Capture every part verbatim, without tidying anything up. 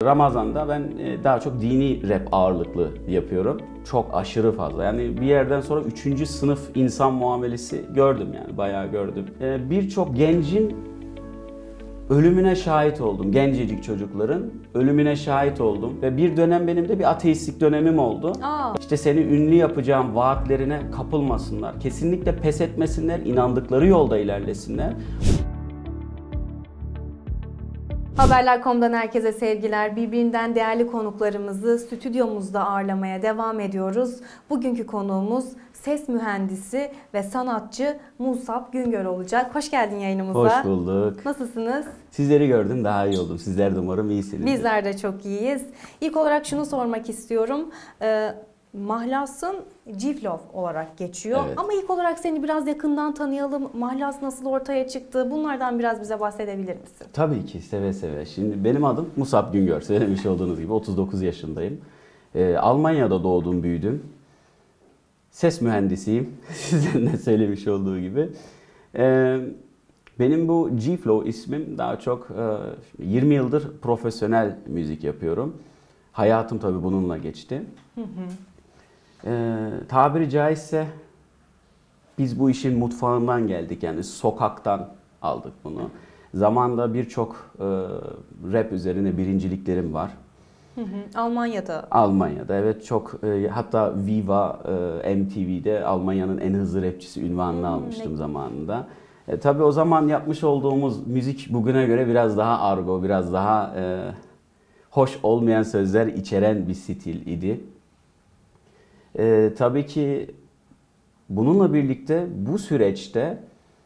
Ramazan'da ben daha çok dini rap ağırlıklı yapıyorum. Çok aşırı fazla. Yani bir yerden sonra üçüncü sınıf insan muamelesi gördüm yani bayağı gördüm. Birçok gencin ölümüne şahit oldum. Gencecik çocukların ölümüne şahit oldum. Ve bir dönem benim de bir ateistlik dönemim oldu. Aa. İşte seni ünlü yapacağım vaatlerine kapılmasınlar. Kesinlikle pes etmesinler, inandıkları yolda ilerlesinler. Haberler nokta com'dan herkese sevgiler. Birbirinden değerli konuklarımızı stüdyomuzda ağırlamaya devam ediyoruz. Bugünkü konuğumuz ses mühendisi ve sanatçı Musab Güngör olacak. Hoş geldin yayınımıza. Hoş bulduk. Nasılsınız? Sizleri gördüm, daha iyi oldum. Sizler de umarım iyisiniz. Bizler de çok iyiyiz. İlk olarak şunu sormak istiyorum. Ee, Mahlas'ın G-Flow olarak geçiyor. Evet. Ama ilk olarak seni biraz yakından tanıyalım. Mahlas nasıl ortaya çıktı? Bunlardan biraz bize bahsedebilir misin? Tabii ki, seve seve. Şimdi benim adım Musab Güngör. Söylemiş olduğunuz gibi otuz dokuz yaşındayım. Ee, Almanya'da doğdum, büyüdüm. Ses mühendisiyim. Sizden de söylemiş olduğu gibi. Ee, benim bu G-Flow ismim daha çok e, yirmi yıldır profesyonel müzik yapıyorum. Hayatım tabii bununla geçti. Hı hı. Ee, tabiri caizse biz bu işin mutfağından geldik, yani sokaktan aldık bunu. Zamanında birçok e, rap üzerine birinciliklerim var. Hı hı. Almanya'da. Almanya'da evet, çok e, hatta Viva e, M T V'de Almanya'nın en hızlı rapçisi ünvanını hmm, almıştım ne? zamanında. E, tabii o zaman yapmış olduğumuz müzik bugüne göre biraz daha argo, biraz daha e, hoş olmayan sözler içeren bir stil idi. Ee, tabii ki bununla birlikte bu süreçte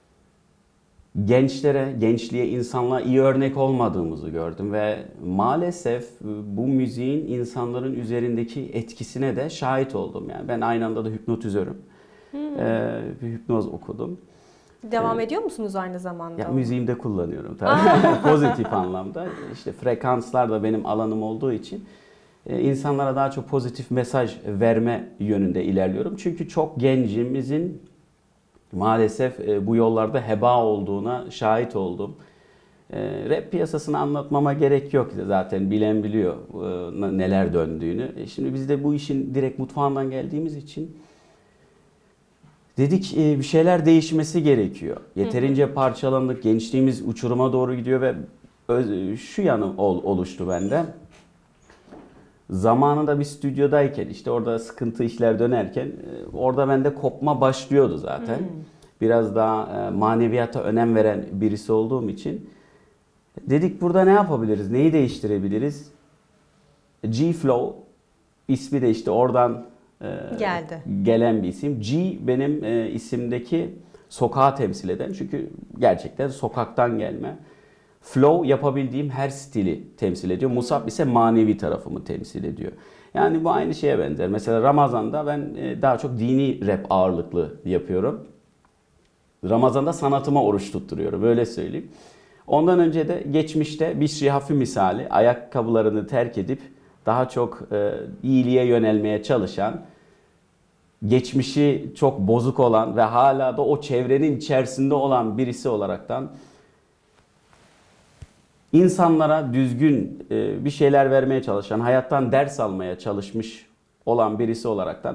gençlere, gençliğe, insanlığa iyi örnek olmadığımızı gördüm ve maalesef bu müziğin insanların üzerindeki etkisine de şahit oldum. Yani ben aynı anda da hipnotizörüm. Hmm. Ee, bir hipnoz okudum. Devam ee, ediyor musunuz aynı zamanda? Ya, müziğimde kullanıyorum tabii. Pozitif anlamda. İşte frekanslar da benim alanım olduğu için İnsanlara daha çok pozitif mesaj verme yönünde ilerliyorum. Çünkü çok gencimizin maalesef bu yollarda heba olduğuna şahit oldum. Rap piyasasını anlatmama gerek yok, zaten bilen biliyor neler döndüğünü. Şimdi biz de bu işin direkt mutfağından geldiğimiz için dedik bir şeyler değişmesi gerekiyor. Yeterince parçalandık, gençliğimiz uçuruma doğru gidiyor ve şu yanı oluştu bende. Zamanında bir stüdyodayken, işte orada sıkıntı işler dönerken orada bende kopma başlıyordu zaten. Hmm. Biraz daha maneviyata önem veren birisi olduğum için dedik burada ne yapabiliriz, neyi değiştirebiliriz? G-Flow ismi de işte oradan geldi. Gelen bir isim. G benim isimdeki sokağı temsil eden, çünkü gerçekten sokaktan gelme. Flow yapabildiğim her stili temsil ediyor. Musab ise manevi tarafımı temsil ediyor. Yani bu aynı şeye benzer. Mesela Ramazan'da ben daha çok dini rap ağırlıklı yapıyorum. Ramazan'da sanatıma oruç tutturuyorum, öyle söyleyeyim. Ondan önce de geçmişte Bişri Hafi misali ayakkabılarını terk edip daha çok iyiliğe yönelmeye çalışan, geçmişi çok bozuk olan ve hala da o çevrenin içerisinde olan birisi olaraktan İnsanlara düzgün bir şeyler vermeye çalışan, hayattan ders almaya çalışmış olan birisi olaraktan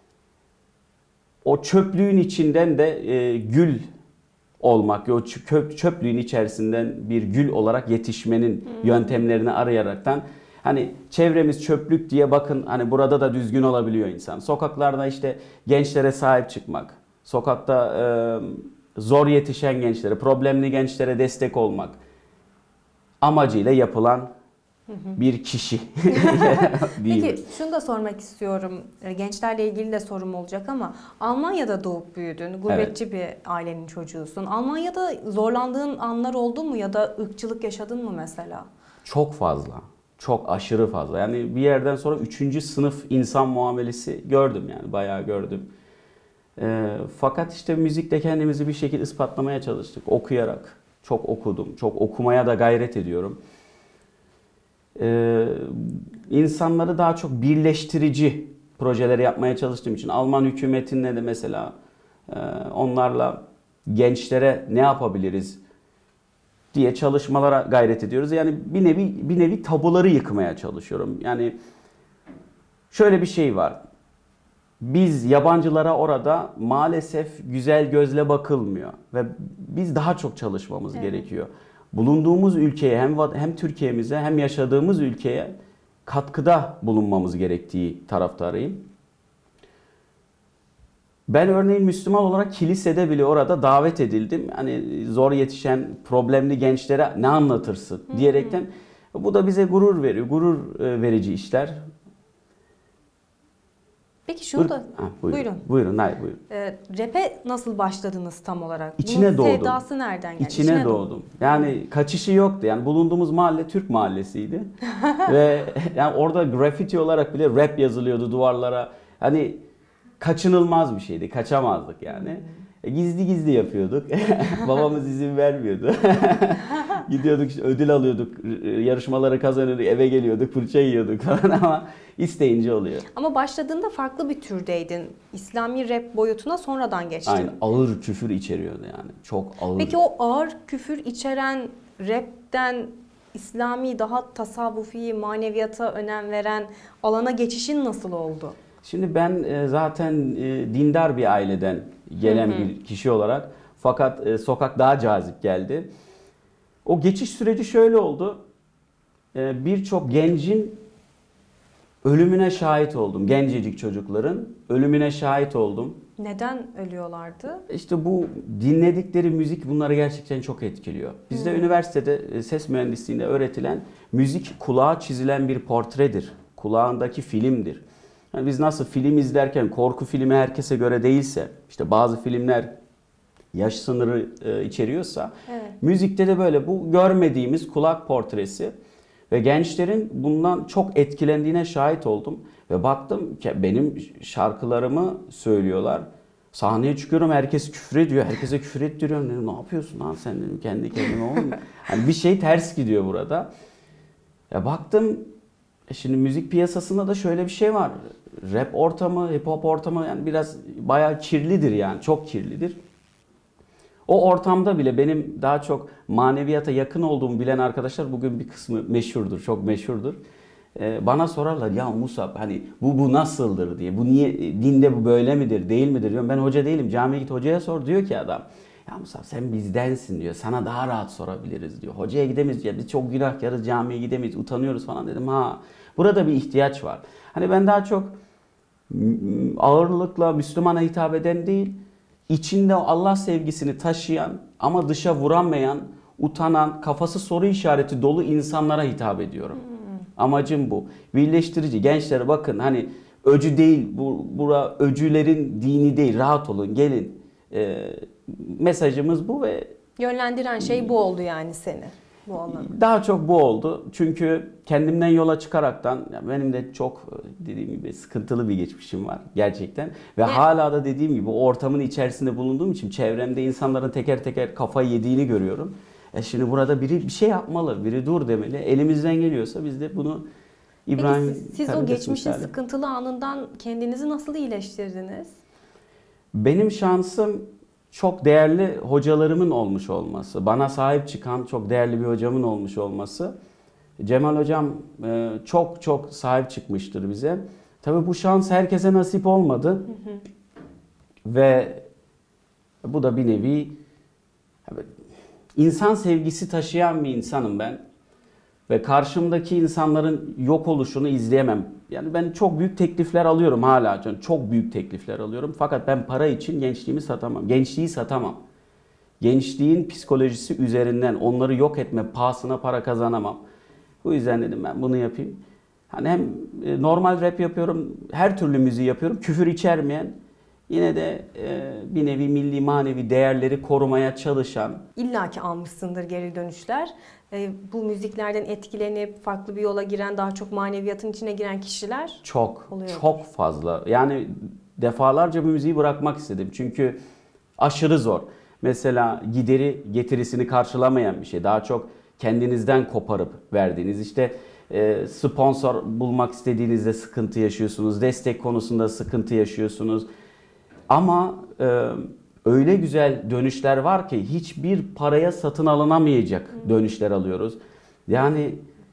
o çöplüğün içinden de gül olmak, o çöplüğün içerisinden bir gül olarak yetişmenin hmm. yöntemlerini arayaraktan, hani çevremiz çöplük diye bakın, hani burada da düzgün olabiliyor insan. Sokaklarda işte gençlere sahip çıkmak, sokakta zor yetişen gençlere, problemli gençlere destek olmak amacıyla yapılan hı hı. bir kişi. Peki şunu da sormak istiyorum. Gençlerle ilgili de sorum olacak ama Almanya'da doğup büyüdün. Gurbetçi evet. bir ailenin çocuğusun. Almanya'da zorlandığın anlar oldu mu ya da ırkçılık yaşadın mı mesela? Çok fazla. Çok aşırı fazla. Yani bir yerden sonra üçüncü sınıf insan muamelesi gördüm, yani bayağı gördüm. E, fakat işte müzikte kendimizi bir şekilde ispatlamaya çalıştık. Okuyarak. Çok okudum. Çok okumaya da gayret ediyorum. Ee, insanları daha çok birleştirici projeleri yapmaya çalıştığım için Alman hükümetine de mesela e, onlarla gençlere ne yapabiliriz diye çalışmalara gayret ediyoruz. Yani bir nevi bir nevi tabuları yıkmaya çalışıyorum. Yani şöyle bir şey var. Biz yabancılara orada maalesef güzel gözle bakılmıyor ve biz daha çok çalışmamız evet. gerekiyor. Bulunduğumuz ülkeye hem hem Türkiye'mize hem yaşadığımız ülkeye katkıda bulunmamız gerektiği taraftarıyım. Ben örneğin Müslüman olarak kilisede bile orada davet edildim. Hani zor yetişen problemli gençlere ne anlatırsın diyerekten bu da bize gurur veriyor. Gurur verici işler. Peki şunu da ha, buyurun. buyurun. Buyurun, hayır buyurun. E, rap'e nasıl başladınız tam olarak? İçine Bunun doğdum. sevdası nereden geldi? İçine, İçine doğdum. doğdum. Yani kaçışı yoktu. Yani bulunduğumuz mahalle Türk mahallesiydi. Ve yani orada graffiti olarak bile rap yazılıyordu duvarlara. Hani kaçınılmaz bir şeydi. Kaçamazdık yani. E, gizli gizli yapıyorduk. Babamız izin vermiyordu. Gidiyorduk işte ödül alıyorduk. Yarışmaları kazanıyorduk. Eve geliyorduk. Fırça yiyorduk falan ama isteyince oluyor. Ama başladığında farklı bir türdeydin. İslami rap boyutuna sonradan geçtin. Aynen. Ağır küfür içeriyordu yani. Çok ağır. Peki o ağır küfür içeren rapten İslami, daha tasavvufi, maneviyata önem veren alana geçişin nasıl oldu? Şimdi ben zaten dindar bir aileden gelen hı hı. bir kişi olarak, fakat sokak daha cazip geldi. O geçiş süreci şöyle oldu. Birçok gencin ölümüne şahit oldum. Gencecik çocukların ölümüne şahit oldum. Neden ölüyorlardı? İşte bu dinledikleri müzik bunları gerçekten çok etkiliyor. Bizde hmm. üniversitede ses mühendisliğinde öğretilen müzik kulağa çizilen bir portredir. Kulağındaki filmdir. Yani biz nasıl film izlerken korku filmi herkese göre değilse, işte bazı filmler yaş sınırı e, içeriyorsa, evet. müzikte de böyle bu görmediğimiz kulak portresi ve gençlerin bundan çok etkilendiğine şahit oldum. Ve baktım ki benim şarkılarımı söylüyorlar. Sahneye çıkıyorum, herkes küfür ediyor. Herkese küfür ettiriyorum. Dedim, ne yapıyorsun lan sen dedim, kendi kendime oğlum. Hani bir şey ters gidiyor burada. Ya baktım, şimdi müzik piyasasında da şöyle bir şey var. Rap ortamı, hip hop ortamı yani biraz bayağı kirlidir yani. Çok kirlidir. O ortamda bile benim daha çok maneviyata yakın olduğumu bilen arkadaşlar, bugün bir kısmı meşhurdur, çok meşhurdur. Ee, bana sorarlar, ya Musab hani bu bu nasıldır diye. Bu niye, dinde bu böyle midir, değil midir diyorum. Ben hoca değilim. Camiye git hocaya sor. Diyor ki adam, ya Musab sen bizdensin diyor. Sana daha rahat sorabiliriz diyor. Hocaya gidemeyiz ya, biz çok günahkarız, camiye gidemeyiz, utanıyoruz falan dedim. Ha, burada bir ihtiyaç var. Hani ben daha çok ağırlıkla Müslümana hitap eden değil, içinde Allah sevgisini taşıyan ama dışa vuramayan, utanan, kafası soru işareti dolu insanlara hitap ediyorum. Hmm. Amacım bu. Birleştirici. Gençlere bakın, hani öcü değil, bu bura öcülerin dini değil. Rahat olun, gelin. Ee, mesajımız bu ve yönlendiren şey bu oldu yani seni. Bu anlamda. Daha çok bu oldu. Çünkü kendimden yola çıkaraktan, benim de çok dediğim gibi sıkıntılı bir geçmişim var gerçekten. Ve ne? Hala da dediğim gibi o ortamın içerisinde bulunduğum için çevremde insanların teker teker kafayı yediğini görüyorum. E şimdi burada biri bir şey yapmalı, biri dur demeli. Elimizden geliyorsa biz de bunu İbrahim... Peki siz, siz o geçmişin misali. sıkıntılı anından kendinizi nasıl iyileştirdiniz? Benim şansım çok değerli hocalarımın olmuş olması, bana sahip çıkan çok değerli bir hocamın olmuş olması. Cemal hocam çok çok sahip çıkmıştır bize. Tabii bu şans herkese nasip olmadı. Hı hı. Ve bu da bir nevi insan sevgisi taşıyan bir insanım ben. Ve karşımdaki insanların yok oluşunu izleyemem. Yani ben çok büyük teklifler alıyorum hala. Çok büyük teklifler alıyorum. Fakat ben para için gençliğimi satamam. Gençliği satamam. Gençliğin psikolojisi üzerinden onları yok etme pahasına para kazanamam. Bu yüzden dedim ben bunu yapayım. Hani hem normal rap yapıyorum, her türlü müziği yapıyorum. Küfür içermeyen, yine de e, bir nevi milli manevi değerleri korumaya çalışan. İlla ki almışsındır geri dönüşler. E, bu müziklerden etkilenip farklı bir yola giren, daha çok maneviyatın içine giren kişiler çok oluyor. Çok fazla. Yani defalarca bu müziği bırakmak istedim. Çünkü aşırı zor. Mesela gideri getirisini karşılamayan bir şey. Daha çok kendinizden koparıp verdiğiniz, işte e, sponsor bulmak istediğinizde sıkıntı yaşıyorsunuz. Destek konusunda sıkıntı yaşıyorsunuz. Ama e, öyle güzel dönüşler var ki hiçbir paraya satın alınamayacak dönüşler alıyoruz. Yani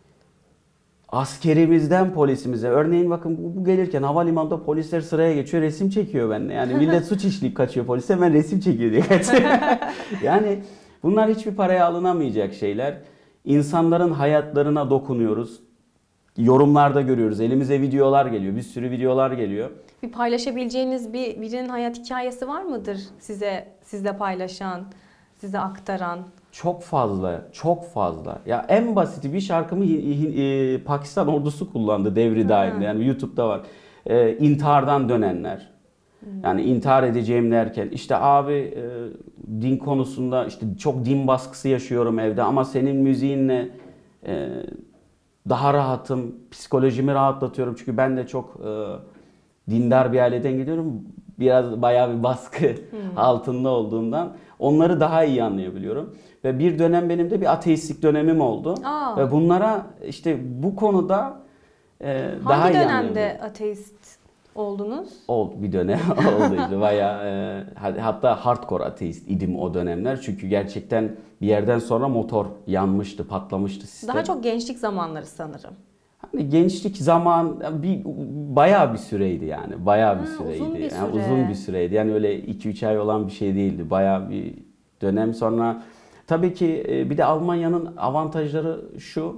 askerimizden polisimize, örneğin bakın bu, bu gelirken havalimanında polisler sıraya geçiyor, resim çekiyor benimle. Yani millet suç işleyip kaçıyor, polis hemen resim çekiyor diye kaçıyor. Yani bunlar hiçbir paraya alınamayacak şeyler. İnsanların hayatlarına dokunuyoruz. Yorumlarda görüyoruz. Elimize videolar geliyor. Bir sürü videolar geliyor. Bir paylaşabileceğiniz bir birinin hayat hikayesi var mıdır size sizle paylaşan, size aktaran? Çok fazla, çok fazla. Ya en basiti bir şarkımı e, Pakistan ordusu kullandı devri daiminde. Yani YouTube'da var. E, intihardan dönenler. Yani intihar edeceğim derken işte abi e, din konusunda işte çok din baskısı yaşıyorum evde ama senin müziğinle e, daha rahatım, psikolojimi rahatlatıyorum çünkü ben de çok e, dindar bir aileden geliyorum. Biraz bayağı bir baskı hmm. altında olduğundan onları daha iyi anlayabiliyorum. Ve bir dönem benim de bir ateistlik dönemim oldu. Aa. Ve bunlara işte bu konuda e, daha iyi Hangi dönemde ateist oldunuz? Oldu bir dönem oldu işte bayağı e, hatta hardcore ateist idim o dönemler. Çünkü gerçekten bir yerden sonra motor yanmıştı, patlamıştı sistem. Daha çok gençlik zamanları sanırım. Hani gençlik zaman bir bayağı bir süreydi yani. Bayağı bir ha, süreydi. Uzun bir süre. Yani uzun bir süreydi. Yani öyle iki üç ay olan bir şey değildi. Bayağı bir dönem sonra tabii ki bir de Almanya'nın avantajları şu.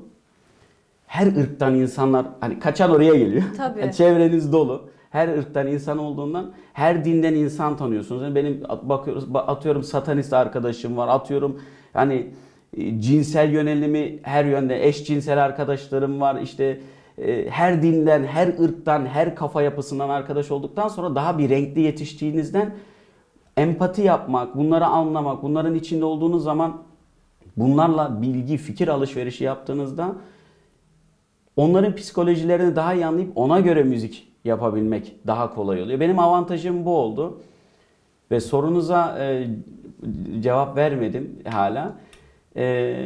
Her ırktan insanlar hani kaçan oraya geliyor. Tabii. Yani çevreniz dolu. Her ırktan insan olduğundan her dinden insan tanıyorsunuz. Yani benim bakıyoruz atıyorum satanist arkadaşım var. Atıyorum yani cinsel yönelimi her yönde eşcinsel arkadaşlarım var. İşte e, her dinden, her ırktan, her kafa yapısından arkadaş olduktan sonra daha bir renkli yetiştiğinizden empati yapmak, bunları anlamak, bunların içinde olduğunuz zaman bunlarla bilgi, fikir alışverişi yaptığınızda onların psikolojilerini daha iyi anlayıp ona göre müzik yapabilmek daha kolay oluyor. Benim avantajım bu oldu. Ve sorunuza e, cevap vermedim hala. E,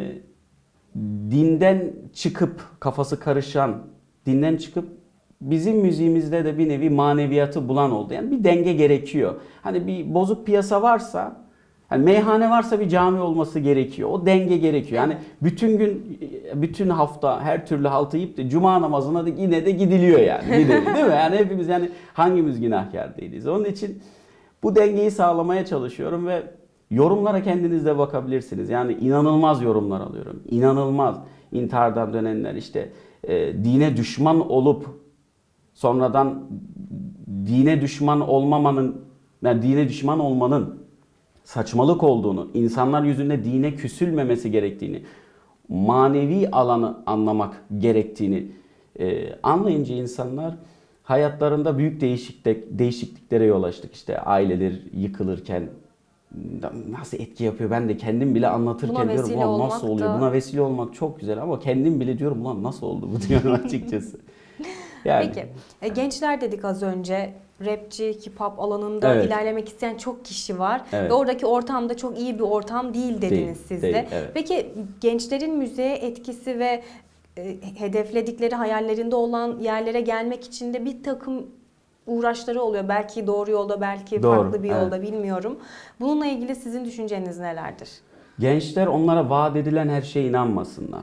dinden çıkıp, kafası karışan, dinden çıkıp bizim müziğimizde de bir nevi maneviyatı bulan oldu. Yani bir denge gerekiyor. Hani bir bozuk piyasa varsa, hani meyhane varsa bir cami olması gerekiyor. O denge gerekiyor. Yani bütün gün, bütün hafta her türlü haltı yiyip de cuma namazına da yine de gidiliyor yani. Gidelim, değil mi? Yani hepimiz yani hangimiz günahkar değiliz. Onun için bu dengeyi sağlamaya çalışıyorum ve yorumlara kendiniz de bakabilirsiniz. Yani inanılmaz yorumlar alıyorum. İnanılmaz. İntihardan dönenler işte e, dine düşman olup sonradan dine düşman olmamanın, yani dine düşman olmanın saçmalık olduğunu, insanlar yüzünde dine küsülmemesi gerektiğini, manevi alanı anlamak gerektiğini e, anlayınca insanlar hayatlarında büyük değişiklik, değişikliklere yol açtık. İşte aileler yıkılırken nasıl etki yapıyor ben de kendim bile anlatırken buna diyorum ulan nasıl oluyor? da... Buna vesile olmak çok güzel ama kendim bile diyorum ulan nasıl oldu bu diyorum açıkçası. Yani. Peki e, gençler dedik az önce. Rapçi, hip-hop alanında evet. ilerlemek isteyen çok kişi var. Evet. Ve oradaki ortamda çok iyi bir ortam değil dediniz değil, siz de. Değil, evet. Peki gençlerin müziğe etkisi ve e, hedefledikleri hayallerinde olan yerlere gelmek için de bir takım uğraşları oluyor. Belki doğru yolda, belki doğru, farklı bir yolda evet. bilmiyorum. Bununla ilgili sizin düşünceniz nelerdir? Gençler onlara vaat edilen her şeye inanmasınlar.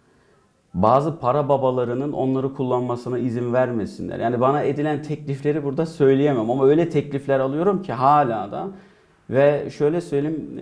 Bazı para babalarının onları kullanmasına izin vermesinler. Yani bana edilen teklifleri burada söyleyemem ama öyle teklifler alıyorum ki hala da. Ve şöyle söyleyeyim,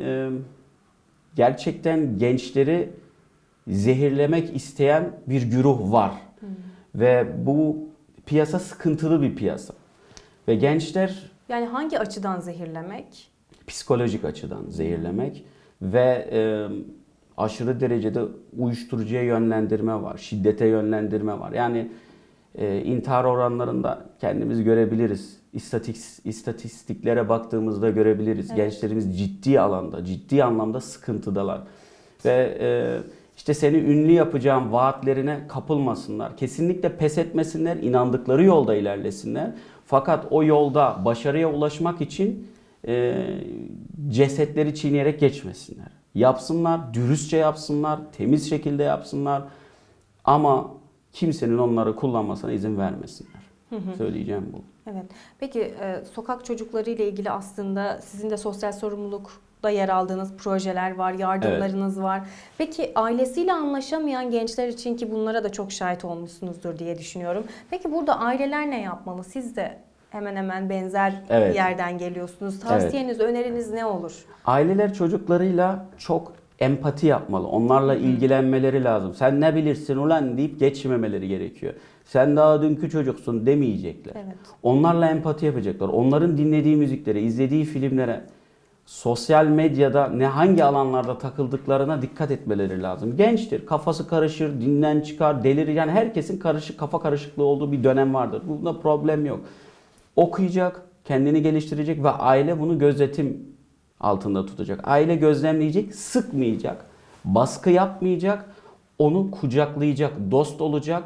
gerçekten gençleri zehirlemek isteyen bir güruh var. Hmm. Ve bu piyasa sıkıntılı bir piyasa. Ve gençler... Yani hangi açıdan zehirlemek? Psikolojik açıdan zehirlemek ve... E, aşırı derecede uyuşturucuya yönlendirme var, şiddete yönlendirme var. Yani e, intihar oranlarında kendimiz görebiliriz. İstatik, istatistiklere baktığımızda görebiliriz. Evet. Gençlerimiz ciddi alanda, ciddi anlamda sıkıntıdalar. Ve e, işte seni ünlü yapacağım vaatlerine kapılmasınlar. Kesinlikle pes etmesinler, inandıkları yolda ilerlesinler. Fakat o yolda başarıya ulaşmak için e, cesetleri çiğneyerek geçmesinler. Yapsınlar, dürüstçe yapsınlar, temiz şekilde yapsınlar ama kimsenin onları kullanmasına izin vermesinler. Söyleyeceğim bu. Evet. Peki e, sokak çocukları ile ilgili aslında sizin de sosyal sorumlulukta yer aldığınız projeler var, yardımlarınız evet. var. Peki ailesiyle anlaşamayan gençler için, ki bunlara da çok şahit olmuşsunuzdur diye düşünüyorum. Peki burada aileler ne yapmalı? Siz de hemen hemen benzer evet. bir yerden geliyorsunuz. Tavsiyeniz, evet. öneriniz ne olur? Aileler çocuklarıyla çok empati yapmalı. Onlarla Hı. ilgilenmeleri lazım. Sen ne bilirsin ulan deyip geçmemeleri gerekiyor. Sen daha dünkü çocuksun demeyecekler. Evet. Onlarla empati yapacaklar. Onların dinlediği müziklere, izlediği filmlere, sosyal medyada ne hangi alanlarda takıldıklarına dikkat etmeleri lazım. Gençtir, kafası karışır, dinden çıkar, delirir. Yani herkesin karışık, kafa karışıklığı olduğu bir dönem vardır. Bunda problem yok. Okuyacak, kendini geliştirecek ve aile bunu gözetim altında tutacak. Aile gözlemleyecek, sıkmayacak, baskı yapmayacak, onu kucaklayacak, dost olacak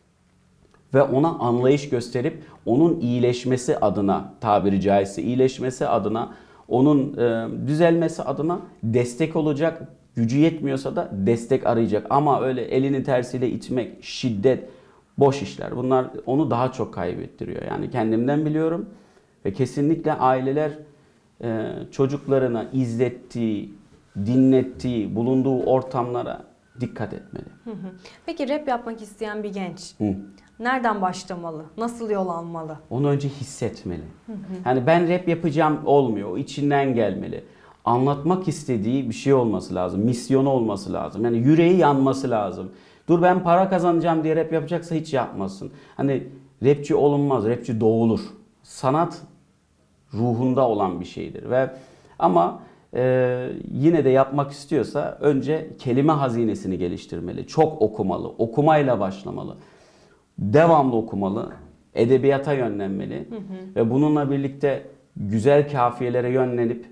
ve ona anlayış gösterip onun iyileşmesi adına, tabiri caizse iyileşmesi adına, onun e, düzelmesi adına destek olacak. Gücü yetmiyorsa da destek arayacak. Ama öyle elini tersiyle itmek, şiddet, boş işler. Bunlar onu daha çok kaybettiriyor. Yani kendimden biliyorum ve kesinlikle aileler e, çocuklarına izlettiği, dinlettiği, bulunduğu ortamlara dikkat etmeli. Hı hı. Peki rap yapmak isteyen bir genç hı. nereden başlamalı? Nasıl yol almalı? Onu önce hissetmeli. Hı hı. Yani ben rap yapacağım olmuyor. O içinden gelmeli. Anlatmak istediği bir şey olması lazım. Misyonu olması lazım. Yani yüreği yanması lazım. Dur ben para kazanacağım diye rap yapacaksa hiç yapmasın. Hani rapçi olunmaz. Rapçi doğulur. Sanat ruhunda olan bir şeydir. Ve ama e, yine de yapmak istiyorsa önce kelime hazinesini geliştirmeli. Çok okumalı. Okumayla başlamalı. Devamlı okumalı, edebiyata yönlenmeli hı hı. ve bununla birlikte güzel kafiyelere yönlenip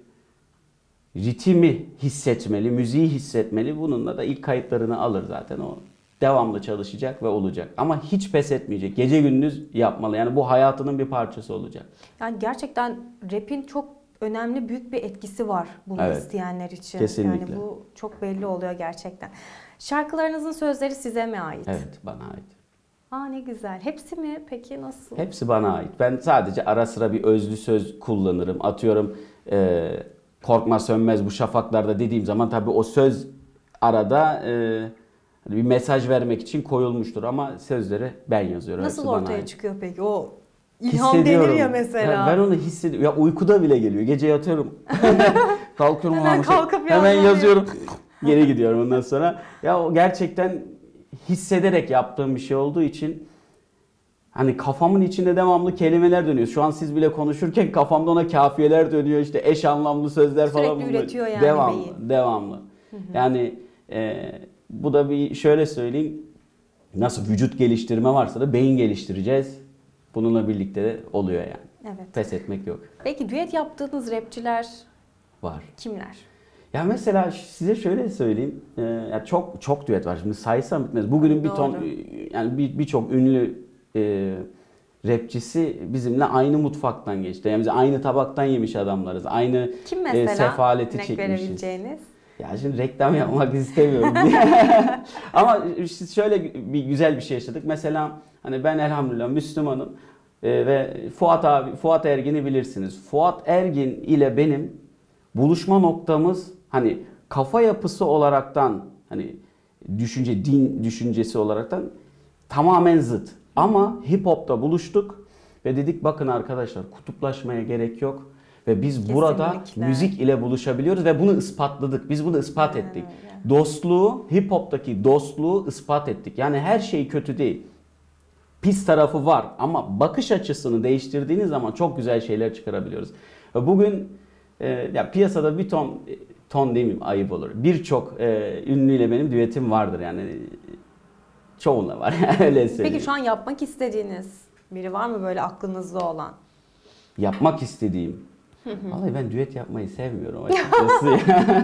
ritmi hissetmeli, müziği hissetmeli. Bununla da ilk kayıtlarını alır zaten o. Devamlı çalışacak ve olacak. Ama hiç pes etmeyecek. Gece gündüz yapmalı. Yani bu hayatının bir parçası olacak. Yani gerçekten rap'in çok önemli, büyük bir etkisi var bunu evet. isteyenler için. Kesinlikle. Yani bu çok belli oluyor gerçekten. Şarkılarınızın sözleri size mi ait? Evet, bana ait. Aa ne güzel. Hepsi mi? Peki nasıl? Hepsi bana ait. Ben sadece ara sıra bir özlü söz kullanırım. Atıyorum e, korkma sönmez bu şafaklarda dediğim zaman tabii o söz arada e, bir mesaj vermek için koyulmuştur ama sözleri ben yazıyorum. Nasıl Hepsi ortaya çıkıyor peki? O ilham denir ya mesela. Ya ben onu hissediyorum. Ya uykuda bile geliyor. Gece yatıyorum. Kalkıyorum. Hemen kalkıp hemen yazıyorum. Geri gidiyorum ondan sonra. Ya o gerçekten hissederek yaptığım bir şey olduğu için hani kafamın içinde devamlı kelimeler dönüyor. Şu an siz bile konuşurken kafamda ona kafiyeler dönüyor. İşte eş anlamlı sözler Sürekli falan. Sürekli üretiyor yani devamlı, beyin. Devamlı. Hı hı. Yani e, bu da bir şöyle söyleyeyim. Nasıl vücut geliştirme varsa da beyin geliştireceğiz. Bununla birlikte de oluyor yani. Evet. Pes etmek yok. Peki düet yaptığınız rapçiler var. Kimler? Ya mesela size şöyle söyleyeyim. Ee, ya çok çok düet var. Şimdi saysam bitmez. Bugünün bir ton yani bir birçok ünlü e, rapçisi bizimle aynı mutfaktan geçti. Yani biz aynı tabaktan yemiş adamlarız. Aynı Kim mesela? E, sefaleti Örnek çekmişiz. verebileceğiniz? Ya şimdi reklam yapmak istemiyorum. Ama şöyle bir güzel bir şey yaşadık. Mesela hani ben elhamdülillah Müslümanım e, ve Fuat abi Fuat Ergin'i bilirsiniz. Fuat Ergin ile benim buluşma noktamız hani kafa yapısı olaraktan hani düşünce din düşüncesi olaraktan tamamen zıt. Ama hip hop'ta buluştuk ve dedik bakın arkadaşlar kutuplaşmaya gerek yok. Ve biz Kesinlikle. burada müzik ile buluşabiliyoruz ve bunu ispatladık. Biz bunu ispat ettik. Evet. Dostluğu, hip hop'taki dostluğu ispat ettik. Yani her şey kötü değil. Pis tarafı var ama bakış açısını değiştirdiğiniz zaman çok güzel şeyler çıkarabiliyoruz. Ve bugün e, ya piyasada bir ton ton demeyeyim ayıp olur. Birçok e, ünlüyle benim düetim vardır yani. Çoğunla var öyle söyleyeyim. Peki şu an yapmak istediğiniz biri var mı böyle aklınızda olan? Yapmak istediğim. Vallahi ben düet yapmayı sevmiyorum açıkçası.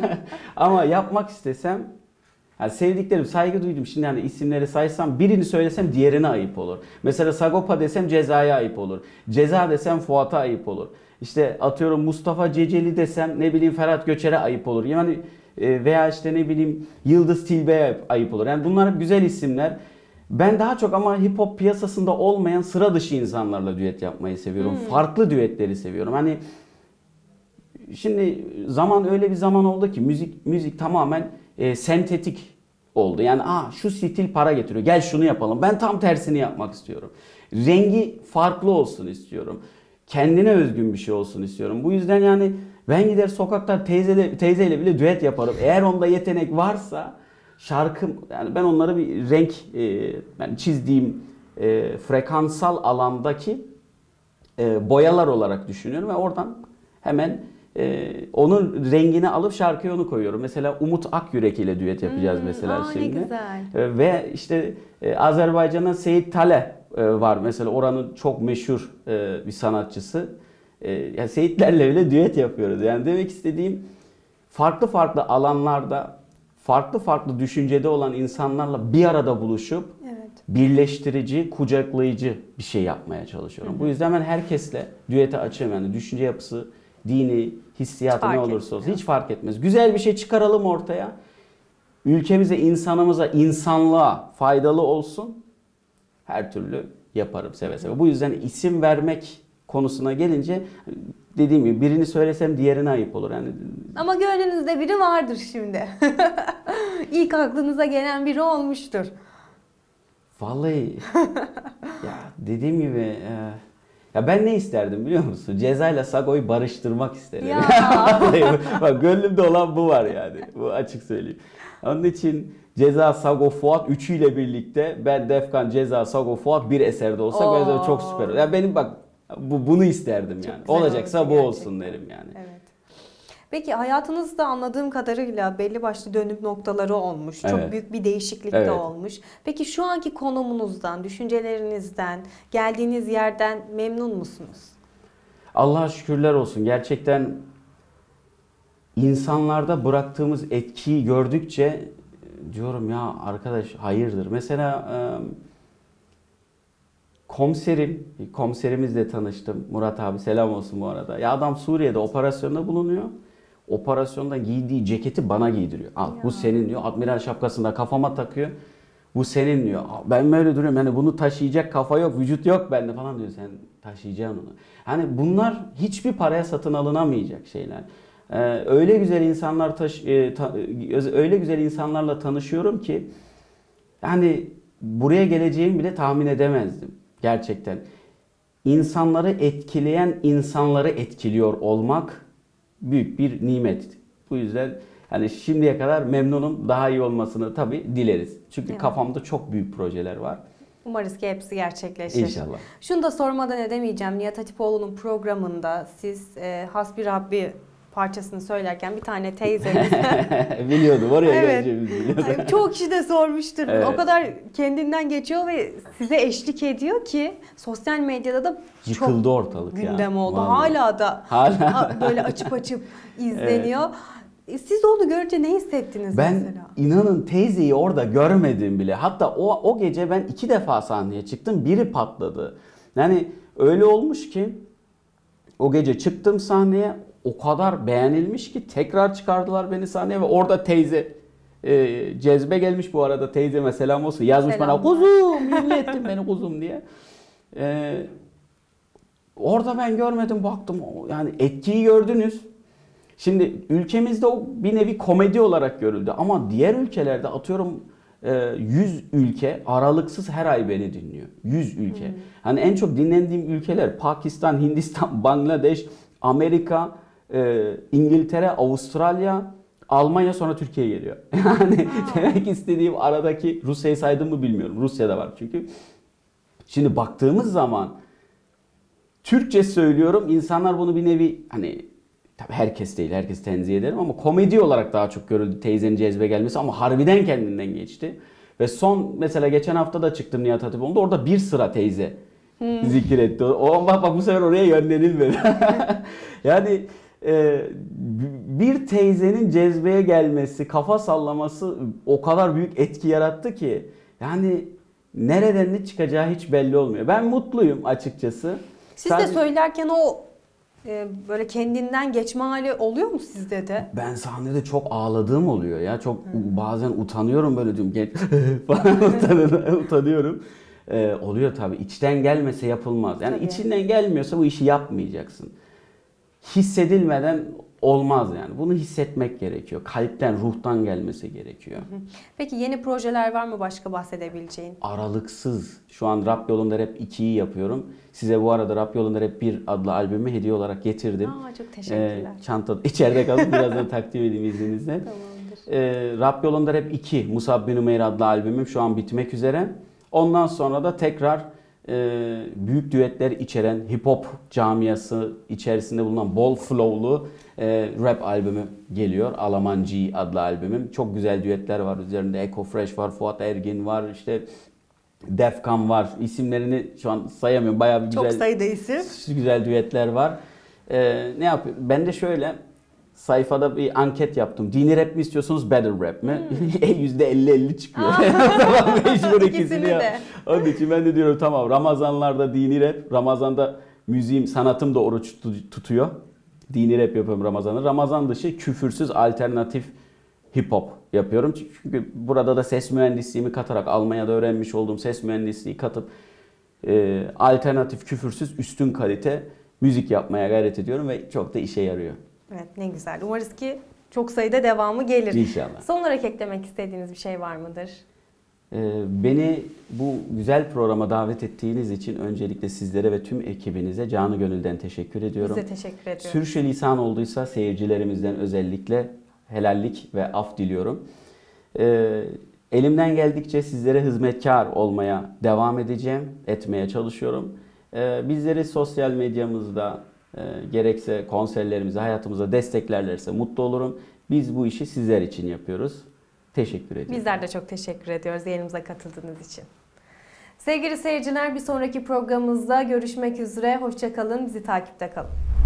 Ama yapmak istesem, yani sevdiklerim, saygı duydum. Şimdi hani isimleri saysam, birini söylesem diğerine ayıp olur. Mesela Sagopa desem Ceza'ya ayıp olur. Ceza desem Fuat'a ayıp olur. İşte atıyorum Mustafa Ceceli desem ne bileyim Ferhat Göçer'e ayıp olur. Yani veya işte ne bileyim Yıldız Tilbe'ye ayıp olur. Yani bunlar güzel isimler. Ben daha çok ama hip hop piyasasında olmayan sıra dışı insanlarla düet yapmayı seviyorum. Hmm. Farklı düetleri seviyorum. Hani şimdi zaman öyle bir zaman oldu ki müzik müzik tamamen e, sentetik oldu. Yani aa şu stil para getiriyor. Gel şunu yapalım. Ben tam tersini yapmak istiyorum. Rengi farklı olsun istiyorum. Kendine özgün bir şey olsun istiyorum. Bu yüzden yani ben gider sokakta teyzeyle, teyzeyle bile düet yaparım. Eğer onda yetenek varsa şarkım, yani ben onları bir renk e, yani çizdiğim e, frekansal alandaki e, boyalar olarak düşünüyorum ve oradan hemen e, onun rengini alıp şarkıya onu koyuyorum. Mesela Umut Akyürek ile düet yapacağız hmm, mesela aa, şimdi. Ne güzel. E, ve işte e, Azerbaycan'ın Seyit Tale e, var mesela, oranın çok meşhur e, bir sanatçısı. E, yani Seyitlerle bile düet yapıyoruz. Yani demek istediğim farklı farklı alanlarda farklı farklı düşüncede olan insanlarla bir arada buluşup evet. birleştirici, kucaklayıcı bir şey yapmaya çalışıyorum. Hı hı. Bu yüzden ben herkesle düete açığım. Yani düşünce yapısı, dini, hissiyatı ne olursa olsun hiç fark etmez. Güzel bir şey çıkaralım ortaya. Ülkemize, insanımıza, insanlığa faydalı olsun. Her türlü yaparım seve seve. Bu yüzden isim vermek konusuna gelince dediğim gibi birini söylesem diğerine ayıp olur. Yani ama gönlünüzde biri vardır şimdi. İlk aklınıza gelen biri olmuştur. Vallahi ya dediğim gibi e, ya ben ne isterdim biliyor musun? Ceza ile Sago'yu barıştırmak isterim. Ya. Bak gönlümde olan bu var yani. Bu açık söyleyeyim. Onun için Ceza, Sago, Fuat üçüyle birlikte ben Defkan, Ceza, Sago, Fuat bir eserde olsak ben çok süper olur. Yani benim bak bu bunu isterdim çok yani. Olacaksa bu gerçekten olsun derim yani. Evet. Peki hayatınızda anladığım kadarıyla belli başlı dönüm noktaları olmuş. Çok evet. büyük bir değişiklik evet. de olmuş. Peki şu anki konumunuzdan, düşüncelerinizden, geldiğiniz yerden memnun musunuz? Allah'a şükürler olsun. Gerçekten insanlarda bıraktığımız etkiyi gördükçe diyorum ya arkadaş hayırdır. Mesela komiserim, komiserimizle tanıştım. Murat abi selam olsun bu arada. Ya adam Suriye'de operasyonda bulunuyor. Operasyonda giydiği ceketi bana giydiriyor. Al ya. Bu senin diyor. Admiral şapkasını da kafama takıyor. Bu senin diyor. Ben böyle duruyorum. Yani bunu taşıyacak kafa yok, vücut yok bende falan diyor. Sen taşıyacaksın onu. Hani bunlar hiçbir paraya satın alınamayacak şeyler. Ee, öyle güzel insanlar taş, e, ta, öyle güzel insanlarla tanışıyorum ki yani buraya geleceğimi bile tahmin edemezdim gerçekten. İnsanları etkileyen insanları etkiliyor olmak büyük bir nimet. Bu yüzden hani şimdiye kadar memnunum. Daha iyi olmasını tabii dileriz. Çünkü evet. kafamda çok büyük projeler var. Umarız ki hepsi gerçekleşir. İnşallah. Şunu da sormadan edemeyeceğim. Nihat Hatipoğlu'nun programında siz e, Hasbi Rabbi parçasını söylerken bir tane teyzemiz biliyordum oraya evet. geleceğimizi biliyordum. Çoğu kişi de sormuştur. Evet. O kadar kendinden geçiyor ve size eşlik ediyor ki sosyal medyada da yıkıldı çok ortalık gündem ya. oldu. Vallahi. Hala da Hala. böyle açıp açıp izleniyor. Evet. Siz onu görünce ne hissettiniz ben, mesela? Ben inanın teyzeyi orada görmedim bile. Hatta o o gece ben iki defa sahneye çıktım. Biri patladı. Yani öyle olmuş ki o gece çıktım sahneye. O kadar beğenilmiş ki tekrar çıkardılar beni sahneye ve orada teyze e, cezbe gelmiş bu arada, teyzeme selam olsun. Yazmış selam. Bana kuzum, millettim beni kuzum diye. E, orada ben görmedim, baktım yani etkiyi gördünüz. Şimdi ülkemizde o bir nevi komedi olarak görüldü ama diğer ülkelerde atıyorum yüz ülke aralıksız her ay beni dinliyor. yüz ülke. Hmm. Hani en çok dinlendiğim ülkeler Pakistan, Hindistan, Bangladeş, Amerika, Ee, İngiltere, Avustralya, Almanya, sonra Türkiye geliyor. Yani demek istediğim aradaki Rusya'yı saydım mı bilmiyorum. Rusya'da var çünkü. Şimdi baktığımız zaman Türkçe söylüyorum. İnsanlar bunu bir nevi hani tabii herkes değil, herkes tenzih ederim ama komedi olarak daha çok görüldü teyzenin cezbe gelmesi ama harbiden kendinden geçti. Ve son mesela geçen hafta da çıktım Nihat Hatipoğlu'nda, orada bir sıra teyze hmm. zikir etti. O bak, bak bu sefer oraya yönlenilmedi. Yani Ee, bir teyzenin cezbeye gelmesi, kafa sallaması o kadar büyük etki yarattı ki yani nereden ne çıkacağı hiç belli olmuyor. Ben mutluyum açıkçası. Siz Sadece... de söylerken o e, böyle kendinden geçme hali oluyor mu sizde de? Ben sahnede çok ağladığım oluyor ya. Çok hmm. bazen utanıyorum böyle diyorum. Geç falan utanıyorum. Ee, oluyor tabii. İçten gelmese yapılmaz. Yani tabii. içinden gelmiyorsa bu işi yapmayacaksın. Hissedilmeden olmaz yani. Bunu hissetmek gerekiyor. Kalpten, ruhtan gelmesi gerekiyor. Peki yeni projeler var mı başka bahsedebileceğin? Aralıksız. Şu an Rap Yolunda Rap ikiyi yapıyorum. Size bu arada Rap Yolunda Rap bir adlı albümü hediye olarak getirdim. Aa, çok teşekkürler. Ee, çantada içeride kaldı. Birazdan takdim edeyim izninizle. Tamamdır. Ee, Rap Yolunda Rap iki Musab bin Umeyr adlı albümüm şu an bitmek üzere. Ondan sonra da tekrar e, büyük düetler içeren hip hop camiası içerisinde bulunan bol flow'lu e, rap albümü geliyor. Alamanci adlı albümüm. Çok güzel düetler var üzerinde. Eko Fresh var, Fuat Ergin var, işte Defkan var. İsimlerini şu an sayamıyorum. Bayağı bir güzel. Çok sayıda isim. Güzel düetler var. E, ne yapıyor? Ben de şöyle sayfada bir anket yaptım. Dini rap mi istiyorsunuz, battle rap mi? Hmm. yüzde elli elli çıkıyor. Tamam, mecbur ikisini yap. Onun için ben de diyorum tamam, Ramazanlarda dini rap, Ramazan'da müziğim, sanatım da oruç tutuyor. Dini rap yapıyorum Ramazan'da. Ramazan dışı küfürsüz alternatif hip hop yapıyorum. Çünkü burada da ses mühendisliğimi katarak, Almanya'da öğrenmiş olduğum ses mühendisliği katıp e, alternatif, küfürsüz, üstün kalite müzik yapmaya gayret ediyorum ve çok da işe yarıyor. Evet, ne güzel. Umarız ki çok sayıda devamı gelir. İnşallah. Son olarak eklemek istediğiniz bir şey var mıdır? Ee, beni bu güzel programa davet ettiğiniz için öncelikle sizlere ve tüm ekibinize canı gönülden teşekkür ediyorum. Biz de teşekkür ediyoruz. Sürçülisan olduysa seyircilerimizden özellikle helallik ve af diliyorum. Ee, elimden geldikçe sizlere hizmetkar olmaya devam edeceğim, etmeye çalışıyorum. Ee, bizleri sosyal medyamızda, E, gerekse konserlerimizi, hayatımıza desteklerlerse mutlu olurum. Biz bu işi sizler için yapıyoruz. Teşekkür ediyorum. Bizler de çok teşekkür ediyoruz yayınımıza katıldığınız için. Sevgili seyirciler, bir sonraki programımızda görüşmek üzere. Hoşça kalın, bizi takipte kalın.